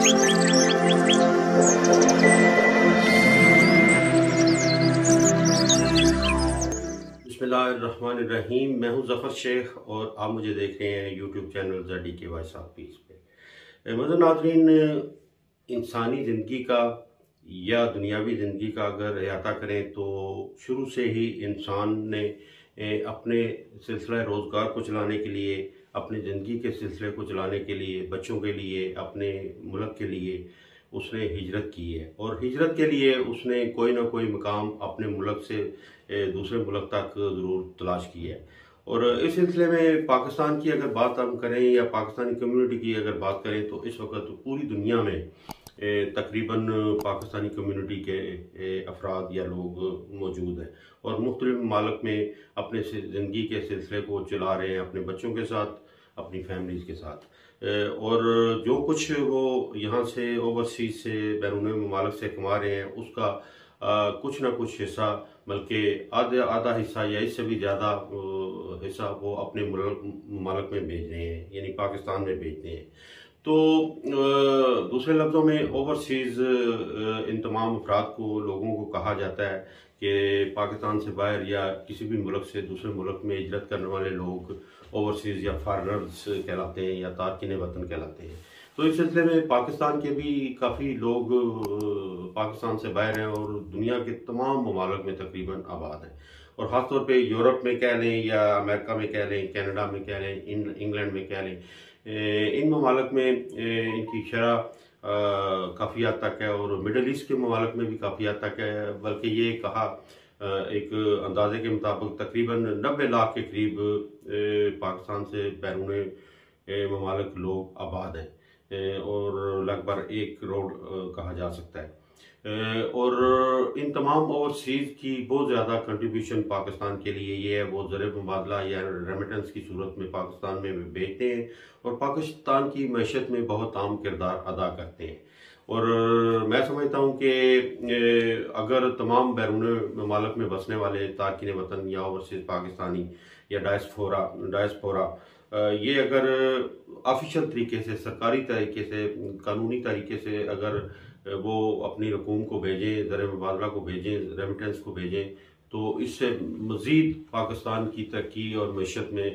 बिस्मिल्लाहिर्रहमानिर्रहीम। मैं हूं ज़फ़र शेख और आप मुझे देख रहे हैं YouTube channel the voice of peace पे। मज़र नाज़रीन, इंसानी ज़िंदगी का या दुनियावी ज़िंदगी का अगर अहाता करें तो शुरू से ही इंसान ने अपने सिलसिला रोज़गार को चलाने के लिए, अपनी ज़िंदगी के सिलसिले को चलाने के लिए, बच्चों के लिए, अपने मुल्क के लिए उसने हिजरत की है। और हिजरत के लिए उसने कोई ना कोई मकाम अपने मुल्क से दूसरे मुल्क तक ज़रूर तलाश की है। और इस सिलसिले में पाकिस्तान की अगर बात हम करें या पाकिस्तानी कम्युनिटी की अगर बात करें तो इस वक्त पूरी दुनिया में तकरीबन पाकिस्तानी कम्युनिटी के अफराद या लोग मौजूद हैं और मुख्तलिफ ममालिक में अपने ज़िंदगी के सिलसिले को चला रहे हैं, अपने बच्चों के साथ, अपनी फैमिलीज़ के साथ। और जो कुछ वो यहाँ से ओवरसीज से बैरून ममालिक से कमा रहे हैं उसका कुछ ना कुछ हिस्सा, बल्कि आधा हिस्सा या इससे भी ज़्यादा हिस्सा वो अपने ममालिक में भेज रहे हैं, यानी पाकिस्तान में भेजते हैं। तो दूसरे लफ्ज़ों में ओवरसीज़ इन तमाम अफराद को, लोगों को कहा जाता है कि पाकिस्तान से बाहर या किसी भी मुल्क से दूसरे मुल्क में हिजरत करने वाले लोग ओवरसीज़ या फॉरेनर्स कहलाते हैं या तारकिन वतन कहलाते हैं। तो इस सिलसिले में पाकिस्तान के भी काफ़ी लोग पाकिस्तान से बाहर हैं और दुनिया के तमाम ममालिक में तकरीबन आबाद हैं। और ख़ासतौर पे यूरोप में कह लें या अमेरिका में कह लें, कनाडा में कह लें, इंग्लैंड में कह लें, इन ममालिक में इनकी शरह काफ़ी हद तक है और मिडल ईस्ट के ममालिक में भी काफ़ी हद तक है। बल्कि ये कहा एक अंदाजे के मुताबिक तकरीबन 90 लाख के करीब पाकिस्तान से बैरून ममालिक लोग आबाद हैं और लगभग 1 करोड़ कहा जा सकता है। और इन तमाम ओवरसीज़ की बहुत ज़्यादा कंट्रीब्यूशन पाकिस्तान के लिए ये है, वो ज़र मुबादला या रेमिटेंस की सूरत में पाकिस्तान में भेजते हैं और पाकिस्तान की मैशत में बहुत अहम किरदार अदा करते हैं। और मैं समझता हूँ कि अगर तमाम बैरून ममालिक में बसने वाले तारकिन वतन या ओवरसीज़ पाकिस्तानी या डायस्पोरा ये अगर ऑफिशियल तरीके से, सरकारी तरीके से, कानूनी तरीके से अगर वो अपनी रकूम को भेजें, ज़र मुबादला को भेजें, रेमिटेंस को भेजें, तो इससे मज़ीद पाकिस्तान की तरक्की और मैशत में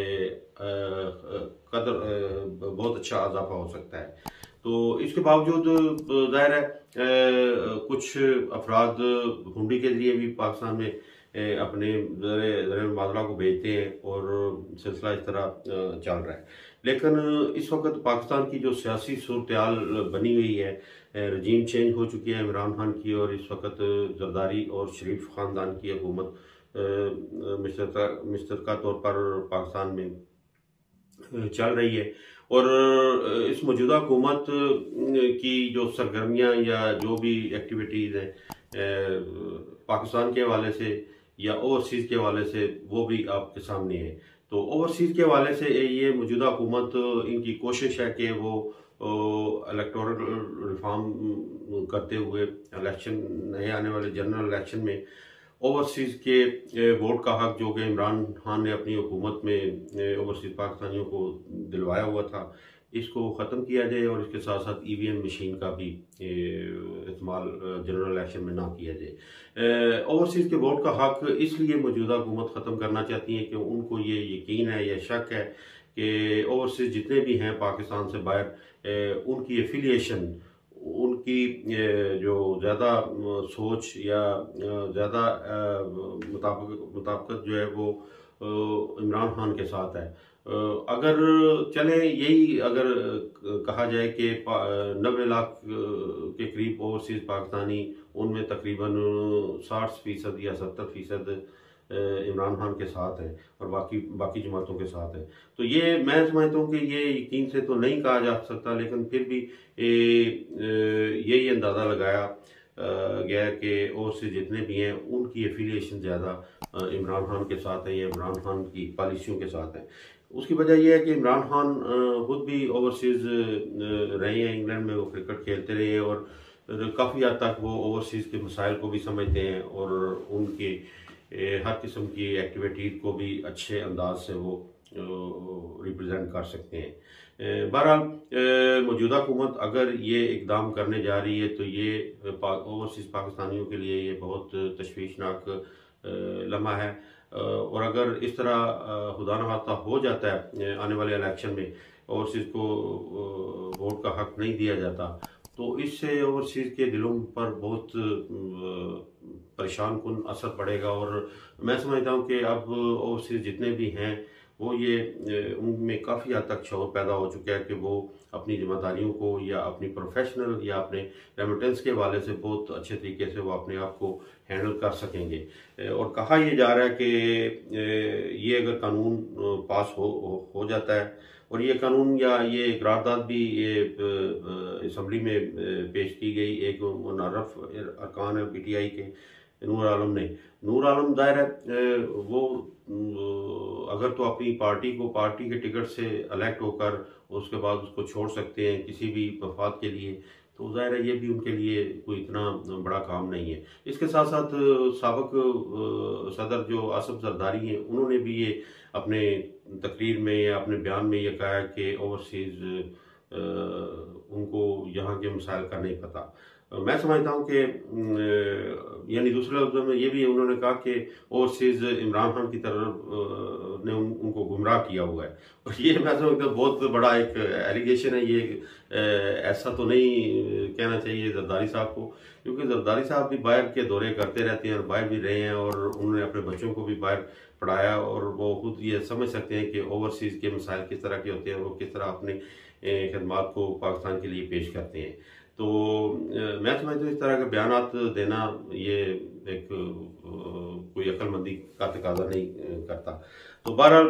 बहुत अच्छा इजाफा हो सकता है। तो इसके बावजूद ज़ाहिर है कुछ अफराद हुंडी के ज़रिए भी पाकिस्तान में अपने ज़र मुबादला को भेजते हैं और सिलसिला इस तरह चल रहा है। लेकिन इस वक्त पाकिस्तान की जो सियासी सूरत-ए-हाल बनी हुई है, रजीम चेंज हो चुकी है इमरान खान की और इस वक्त जरदारी और शरीफ ख़ानदान की हुकूमत मुश्तरका तौर पर पाकिस्तान में चल रही है। और इस मौजूदा हुकूमत की जो सरगर्मियाँ या जो भी एक्टिविटीज़ हैं पाकिस्तान के हवाले से या ओवरसीज़ के हवाले से, वो भी आपके सामने है। तो ओवरसीज़ के हवाले से ये मौजूदा हुकूमत, इनकी कोशिश है कि वो इलेक्टोरल रिफॉर्म करते हुए इलेक्शन, नए आने वाले जनरल इलेक्शन में ओवरसीज़ के वोट का हक जो कि इमरान खान ने अपनी हुकूमत में ओवरसीज़ पाकिस्तानियों को दिलवाया हुआ था, इसको ख़त्म किया जाए और इसके साथ साथ EVM मशीन का भी इस्तेमाल जनरल इलेक्शन में ना किया जाए। ओवरसीज़ के वोट का हक इसलिए मौजूदा हुकूमत ख़त्म करना चाहती है कि उनको ये यकीन है या शक है कि ओवरसीज़ जितने भी हैं पाकिस्तान से बाहर, उनकी एफिलिएशन, उनकी जो ज़्यादा सोच या ज़्यादा मुताबिकत जो है वो इमरान खान के साथ है। अगर चले यही अगर कहा जाए कि 90 लाख के करीब ओवरसीज़ पाकिस्तानी, उनमें तकरीबन 60% या 70% इमरान खान के साथ है और बाकी जमातों के साथ है। तो ये मैं समझता हूँ कि ये यकीन से तो नहीं कहा जा सकता, लेकिन फिर भी यही अंदाज़ा लगाया गया कि ओवरसीज़ जितने भी हैं उनकी एफिलिएशन ज़्यादा इमरान खान के साथ है या इमरान खान की पॉलिसियों के साथ है। उसकी वजह यह है कि इमरान खान खुद भी ओवरसीज़ रहे हैं, इंग्लैंड में वो क्रिकेट खेलते रहे हैं और काफ़ी हद तक वो ओवरसीज़ के मसाइल को भी समझते हैं और उनकी हर किस्म की एक्टिविटीज़ को भी अच्छे अंदाज से वो रिप्रेजेंट कर सकते हैं। बहरहाल मौजूदा हुकूमत अगर ये इकदाम करने जा रही है तो ये ओवरसीज़ पाकिस्तानियों के लिए ये बहुत तशवीशनाक लम्हा है। और अगर इस तरह खुदा न खास्ता हो जाता है आने वाले इलेक्शन में ओवरसीज़ को वोट का हक नहीं दिया जाता, तो इससे ओवरसीज़ के दिलों पर बहुत परेशान कुन असर पड़ेगा। और मैं समझता हूँ कि अब ओवरसीज़ जितने भी हैं वो ये उनमें काफ़ी हद तक शौर पैदा हो चुका है कि वो अपनी जिम्मेदारियों को या अपनी प्रोफेशनल या अपने रेमिटेंस के हवाले से बहुत अच्छे तरीके से वो अपने आप को हैंडल कर सकेंगे। और कहा यह जा रहा है कि ये अगर कानून पास हो जाता है और ये कानून या ये करारदाद भी ये असम्बली में पेश की गई, एक मुनर्रफ अरकान है PTI के नूर आलम ने। नूर आलम ज़ाहिर है वो अगर तो अपनी पार्टी को पार्टी के टिकट से इलेक्ट होकर उसके बाद उसको छोड़ सकते हैं किसी भी मफाद के लिए, तो ज़ाहिर है ये भी उनके लिए कोई इतना बड़ा काम नहीं है। इसके साथ साथ साबिक सदर जो आसिफ जरदारी हैं उन्होंने भी ये अपने तकरीर में या अपने बयान में ये कहा है कि ओवरसीज़ उनको यहाँ के मसाइल का नहीं पता। मैं समझता हूँ कि यानी दूसरे लफ्ज़ों में ये भी उन्होंने कहा कि ओवरसीज़ इमरान खान की तरफ ने उनको गुमराह किया हुआ है। और ये मैं समझता हूँ बहुत बड़ा एक एलिगेशन है। ये ऐसा तो नहीं कहना चाहिए जरदारी साहब को, क्योंकि जरदारी साहब भी बाहर के दौरे करते रहते हैं और बाहर भी रहे हैं और उन्होंने अपने बच्चों को भी बाहर पढ़ाया और वो खुद ये समझ सकते हैं कि ओवरसीज़ के मसाइल किस तरह के होते हैं और वो किस तरह अपने खदमात को पाकिस्तान के लिए पेश करते हैं। तो मैं समझता हूँ इस तरह के बयानात देना ये एक कोई अक्लमंदी का तकाजा नहीं करता। तो बहरहाल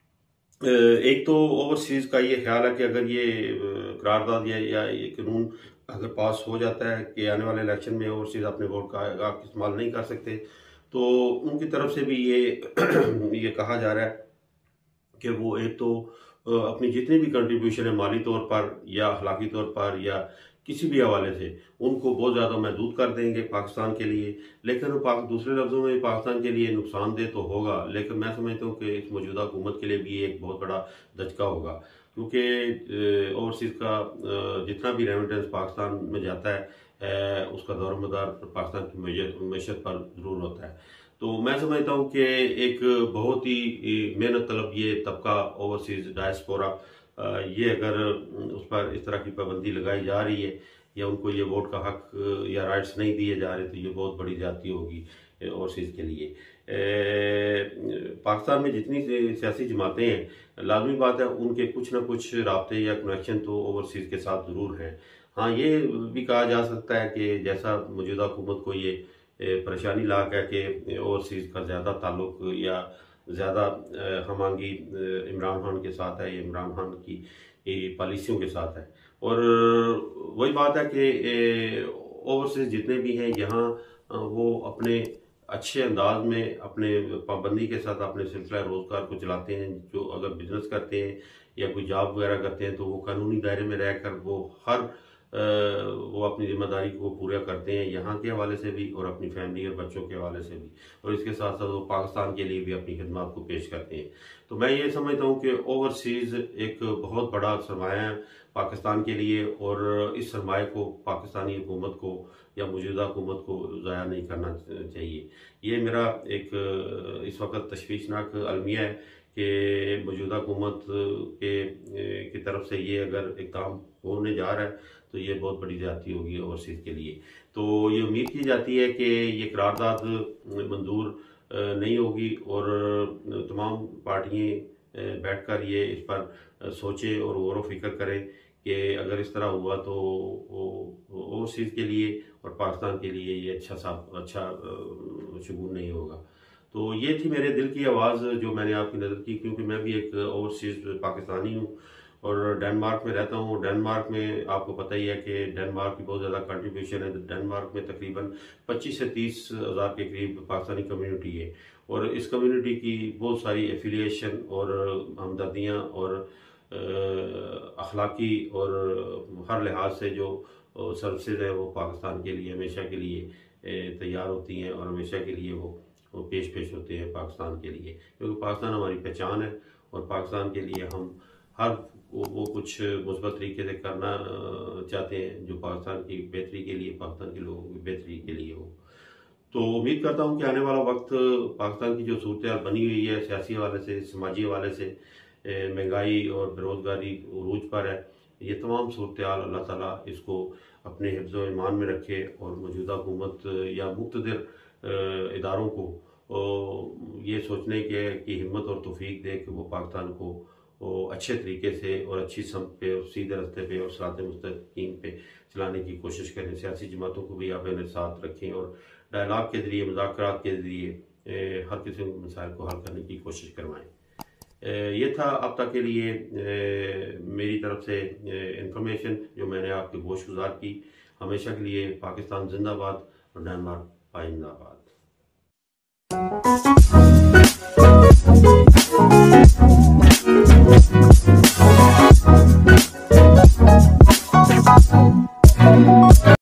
एक तो ओवरसीज़ का ये ख्याल है कि अगर ये करारदाद या ये कानून अगर पास हो जाता है कि आने वाले इलेक्शन में ओवरसीज़ अपने वोट का इस्तेमाल नहीं कर सकते, तो उनकी तरफ से भी ये कहा जा रहा है कि वो एक तो अपनी जितनी भी कंट्रीब्यूशन है माली तौर पर या अखलाकी तौर पर या किसी भी हवाले से उनको बहुत ज़्यादा महदूद कर देंगे पाकिस्तान के लिए। लेकिन दूसरे लफ्ज़ों में पाकिस्तान के लिए नुकसानदेह तो होगा, लेकिन मैं समझता हूँ कि इस मौजूदा हुकूमत के लिए भी एक बहुत बड़ा धचका होगा, क्योंकि ओवरसीज़ का जितना भी रेमिटेंस पाकिस्तान में जाता है उसका दौरमदार पाकिस्तान की मैशत पर ज़रूर होता है। तो मैं समझता हूँ कि एक बहुत ही मेहनत तलब ये तबका ओवरसीज़ डायस्पोरा ये अगर उस पर इस तरह की पाबंदी लगाई जा रही है या उनको ये वोट का हक या राइट्स नहीं दिए जा रहे, तो ये बहुत बड़ी ज्यादती होगी ओवरसीज़ के लिए। पाकिस्तान में जितनी सियासी जमातें हैं, लाजमी बात है उनके कुछ ना कुछ राब्ते या कनेक्शन तो ओवरसीज़ के साथ ज़रूर हैं। हाँ, ये भी कहा जा सकता है कि जैसा मौजूदा हुकूमत को ये परेशानी लाक है कि ओवरसीज़ का ज़्यादा ताल्लुक या ज़्यादा हमांगी इमरान खान के साथ है, इमरान खान की पॉलिसियों के साथ है। और वही बात है कि ओवरसीज़ जितने भी हैं यहाँ वो अपने अच्छे अंदाज में अपने पाबंदी के साथ अपने सिलसिला रोज़गार को चलाते हैं। जो अगर बिजनेस करते हैं या कोई जॉब वगैरह करते हैं तो वो कानूनी दायरे में रहकर वो अपनी जिम्मेदारी को पूरा करते हैं यहाँ के हवाले से भी और अपनी फैमिली और बच्चों के हवाले से भी, और इसके साथ साथ वो पाकिस्तान के लिए भी अपनी खिदमत को पेश करते हैं। तो मैं ये समझता हूँ कि ओवरसीज़ एक बहुत बड़ा सरमाया है पाकिस्तान के लिए, और इस सरमाए को पाकिस्तानी हुकूमत को या मौजूदा हुकूमत को ज़ाया नहीं करना चाहिए। ये मेरा एक इस वक्त तशवीशनाक अलमिया है कि मौजूदा हुकूमत की तरफ से ये अगर इक़दाम होने जा रहा है तो ये बहुत बड़ी ज्यादती होगी ओवरसीज़ के लिए। तो ये उम्मीद की जाती है कि ये करारदाद मंजूर नहीं होगी और तमाम पार्टियां बैठकर ये इस पर सोचें और गौर व फिक्र करें कि अगर इस तरह हुआ तो ओवरसीज़ के लिए और पाकिस्तान के लिए ये अच्छा शगुन नहीं होगा। तो ये थी मेरे दिल की आवाज़ जो मैंने आपकी नज़र की, क्योंकि मैं भी एक ओवरसीज़ पाकिस्तानी हूँ और डेनमार्क में रहता हूँ। डेनमार्क में आपको पता ही है कि डेनमार्क की बहुत ज़्यादा कंट्रीब्यूशन है। डेनमार्क में तकरीबन 25 से 30 हज़ार के करीब पाकिस्तानी कम्युनिटी है और इस कम्युनिटी की बहुत सारी एफिलिएशन और हमदर्दियाँ और अखलाकी और हर लिहाज से जो सर्विसेज है वो पाकिस्तान के लिए हमेशा के लिए तैयार होती हैं और हमेशा के लिए वो पेश होते हैं पाकिस्तान के लिए, क्योंकि पाकिस्तान हमारी पहचान है और पाकिस्तान के लिए हम हर वो कुछ मुस्बत तरीके से करना चाहते हैं जो पाकिस्तान की बेहतरी के लिए, पाकिस्तान के लोगों की बेहतरी के लिए हो। तो उम्मीद करता हूँ कि आने वाला वक्त पाकिस्तान की जो सूरत हाल बनी हुई है सियासी हवाले से, समाजी हवाले से, महंगाई और बेरोज़गारी उरूज पर है, ये तमाम सूरत हाल अल्लाह ताला इसको अपने हिफ्ज़ व ईमान में रखे और मौजूदा हुकूमत या मुक़्तदिर इदारों को ये सोचने की हिम्मत और तौफीक दे कि वो पाकिस्तान को अच्छे तरीके से और अच्छी समत पे और सीधे रास्ते पे और सिरात मुस्तकीम पे चलाने की कोशिश करें। सियासी जमातों को भी आप अपने साथ रखें और डायलॉग के ज़रिए, मुज़ाकरात के ज़रिए हर किस्म के मसाइल को हल करने की कोशिश करवाएं। ये था अब तक के लिए मेरी तरफ से इंफॉर्मेशन जो मैंने आपके गोशगुजार की। हमेशा के लिए पाकिस्तान जिंदाबाद और डेनमार्क पाइंदाबाद।